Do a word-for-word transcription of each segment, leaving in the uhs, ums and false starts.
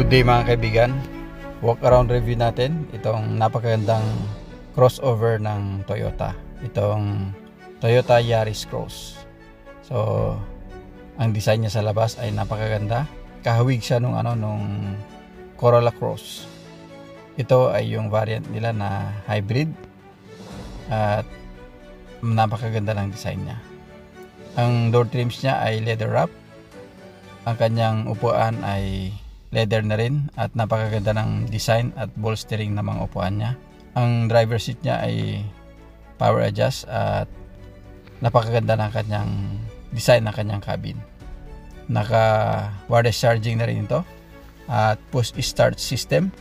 Good day mga kaibigan, walk around review natin itong napakagandang crossover ng Toyota, itong Toyota Yaris Cross. So ang design niya sa labas ay napakaganda, kahawig siya nung ano nung Corolla Cross. Ito ay yung variant nila na hybrid at napakaganda ng design niya. Ang door trims niya ay leather wrap, ang kanyang upuan ay leather na rin at napakaganda ng design at bolstering ng mga upuan niya. Ang driver seat niya ay power adjust at napakaganda ng kanyang design ng kanyang cabin. Naka wireless charging na rin ito at push start system.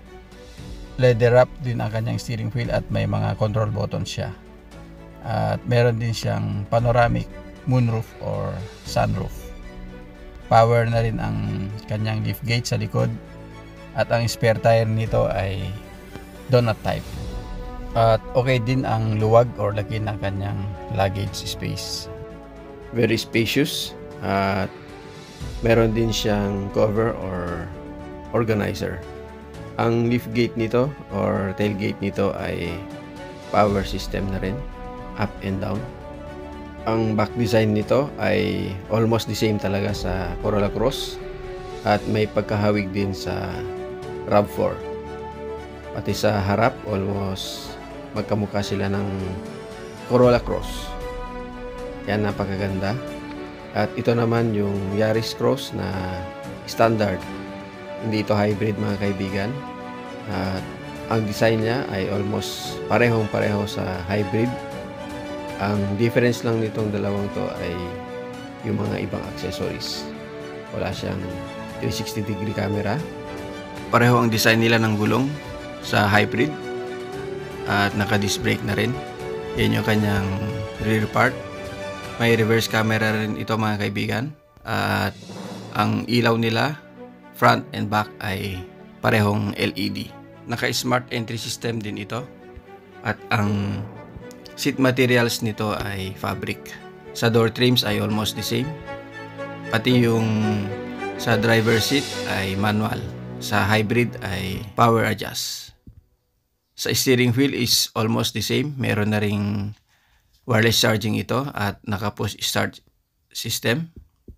Leather wrap din ang kanyang steering wheel at may mga control buttons siya. At meron din siyang panoramic moonroof or sunroof. Power na rin ang kanyang liftgate sa likod at ang spare tire nito ay donut type. At okay din ang luwag or laki ng kanyang luggage space. Very spacious at meron din siyang cover or organizer. Ang liftgate nito or tailgate nito ay power system na rin, up and down. Ang back design nito ay almost the same talaga sa Corolla Cross at may pagkahawig din sa RAV four. Pati sa harap almost magkamukha sila ng Corolla Cross. Yan, napakaganda. At ito naman yung Yaris Cross na standard. Hindi ito hybrid mga kaibigan. At ang design niya ay almost parehong pareho sa hybrid. Ang difference lang nitong dalawang to ay yung mga ibang accessories. Wala siyang three sixty degree camera. Pareho ang design nila ng gulong sa hybrid. At naka-disc brake na rin. Yan yung kanyang rear part. May reverse camera rin ito mga kaibigan. At ang ilaw nila, front and back, ay parehong L E D. Naka-smart entry system din ito. At ang seat materials nito ay fabric. Sa door trims ay almost the same. Pati yung sa driver seat ay manual. Sa hybrid ay power adjust. Sa steering wheel is almost the same. Meron na ring wireless charging ito at naka-push start system.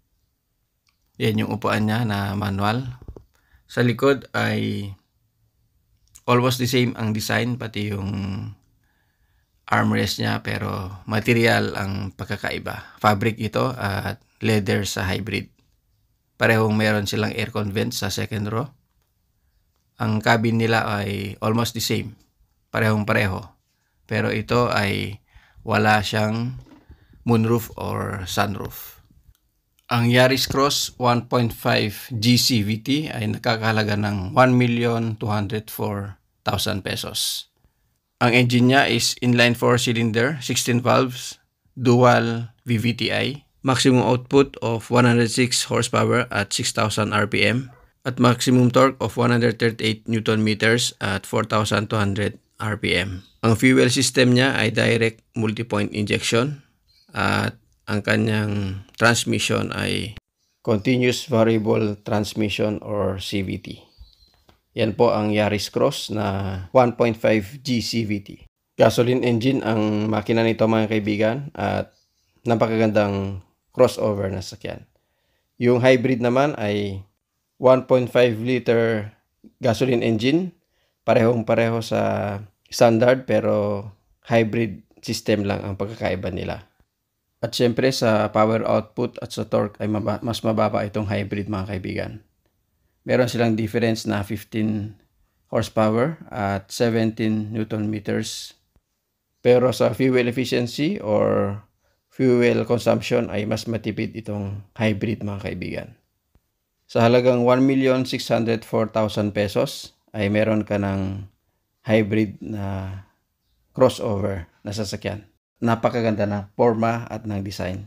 Yan yung upuan niya na manual. Sa likod ay almost the same ang design, pati yung armrest niya, pero material ang pagkakaiba. Fabric ito at leather sa hybrid. Parehong meron silang aircon vent sa second row. Ang cabin nila ay almost the same. Parehong pareho. Pero ito ay wala siyang moonroof or sunroof. Ang Yaris Cross one point five G C V T ay nakakahalaga ng one million two hundred four thousand pesos. Ang engine niya is inline four cylinder, sixteen valves, dual V V T I, maximum output of one hundred six horsepower at six thousand R P M, at maximum torque of one hundred thirty-eight newton meters at four thousand two hundred R P M. Ang fuel system niya ay direct multi-point injection at ang kanyang transmission ay continuous variable transmission or C V T. Yan po ang Yaris Cross na one point five G C V T. Gasoline engine ang makina nito mga kaibigan at napakagandang crossover na sakyan. Yung hybrid naman ay one point five liter gasoline engine. Parehong pareho sa standard pero hybrid system lang ang pagkakaiba nila. At syempre sa power output at sa torque ay maba- mas mababa itong hybrid mga kaibigan. Meron silang difference na fifteen horsepower at seventeen newton meters. Pero sa fuel efficiency or fuel consumption ay mas matipid itong hybrid mga kaibigan. Sa halagang one million six hundred four thousand pesos ay meron ka ng hybrid na crossover na sasakyan. Napakaganda na forma at ng design.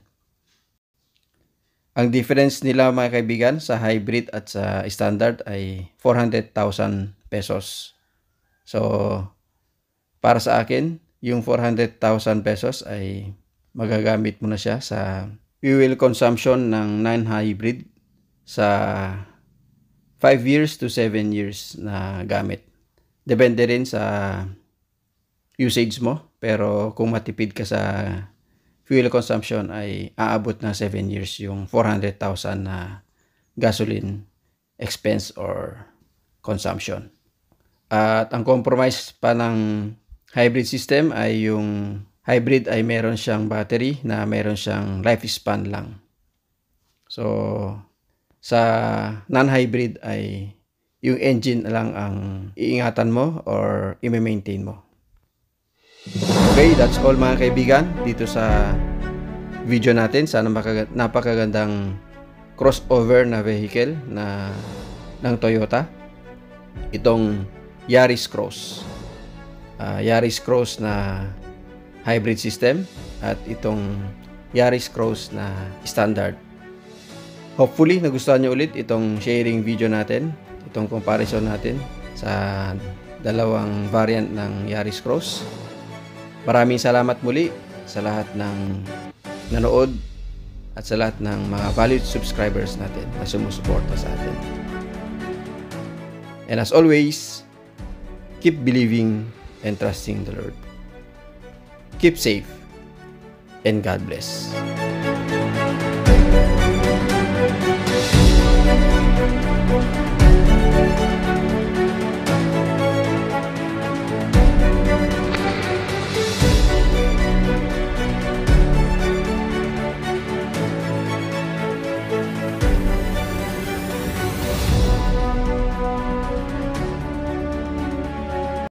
Ang difference nila mga kaibigan sa hybrid at sa standard ay four hundred thousand pesos. So, para sa akin, yung four hundred thousand pesos ay magagamit mo na siya sa fuel consumption ng nine hybrid, sa five years to seven years na gamit. Depende rin sa usage mo, pero kung matipid ka sa fuel consumption ay aabot na seven years yung four hundred thousand na gasoline expense or consumption. At ang compromise pa ng hybrid system ay yung hybrid ay meron siyang battery na meron siyang lifespan lang. So, sa non-hybrid ay yung engine lang ang iingatan mo or i-maintain mo. Okay, that's all mga kaibigan dito sa video natin. Sana napakagandang crossover na vehicle na ng Toyota. Itong Yaris Cross. Uh, Yaris Cross na hybrid system at itong Yaris Cross na standard. Hopefully nagustuhan niyo ulit itong sharing video natin, itong comparison natin sa dalawang variant ng Yaris Cross. Maraming salamat muli sa lahat ng nanood at sa lahat ng mga valued subscribers natin na sumusuporta sa atin. And as always, keep believing and trusting the Lord. Keep safe and God bless.